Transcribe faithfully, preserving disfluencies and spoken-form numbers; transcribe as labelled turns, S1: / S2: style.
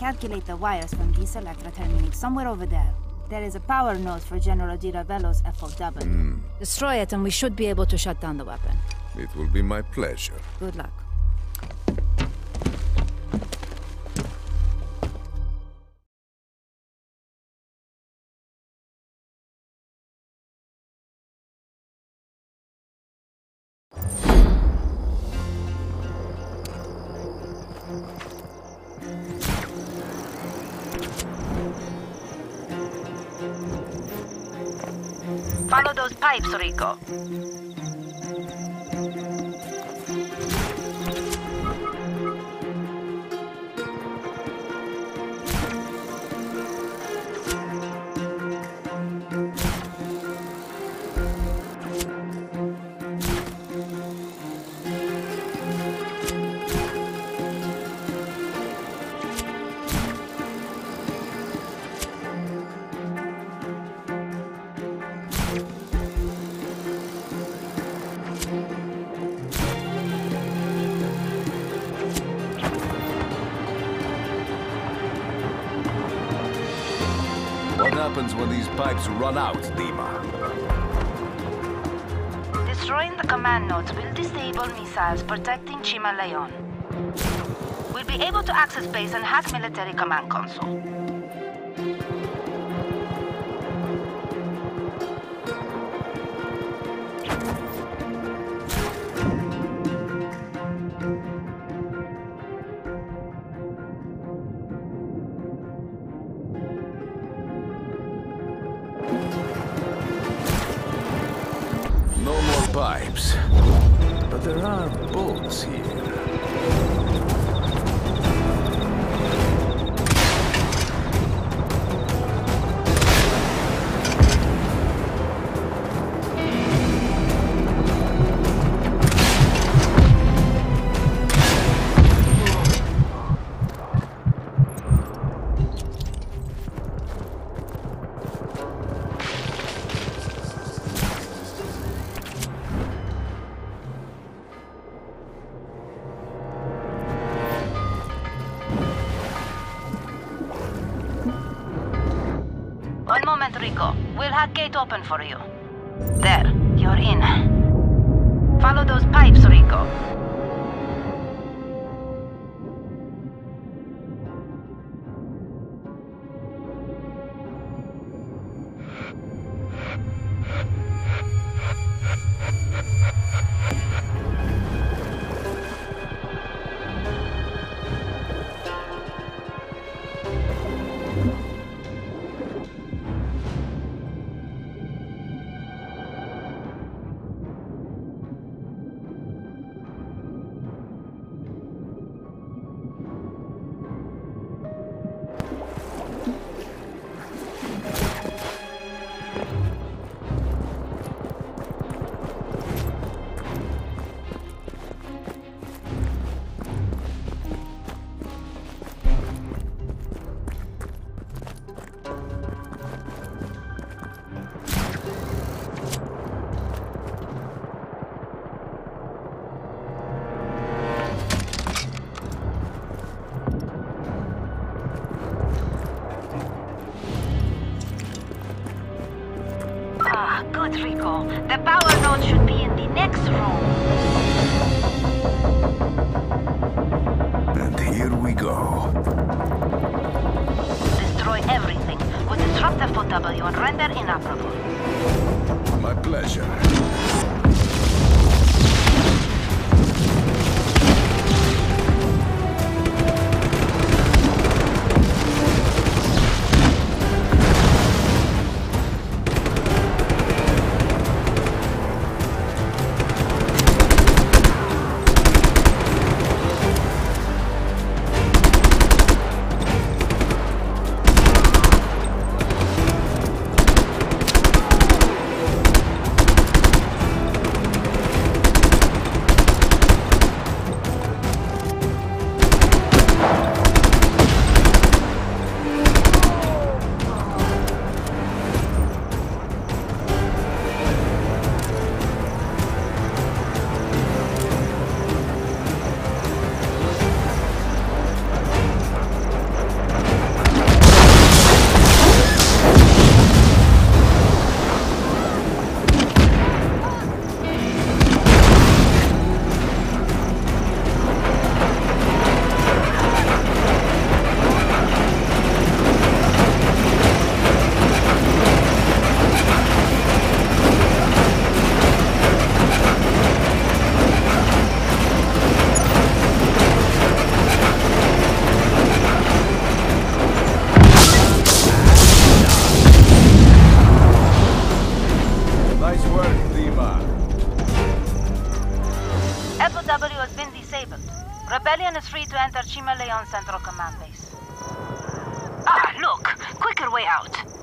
S1: calculate the wires from this Electra terminate somewhere over there. There is a power node for General Di Ravello's F O W.
S2: Mm.
S1: Destroy it and we should be able to shut down the weapon.
S2: It will be my pleasure.
S1: Good luck.
S3: Follow those pipes, Rico.
S4: What happens when these pipes run out, Dima?
S3: Destroying the command nodes will disable missiles protecting Chima Leon. We'll be able to access base and hack military command console.
S4: No more pipes. But there are bolts here.
S3: One moment, Rico. We'll have gate open for you. There, you're in. Follow those pipes, Rico. Ah, good, Rico. The power node should be in the next room.
S4: And here we go.
S3: Destroy everything. We'll disrupt F O W and render inoperable.
S4: My pleasure.
S3: F O W has been disabled. Rebellion is free to enter Chima Leon Central Command Base. Ah, look! Quicker way out.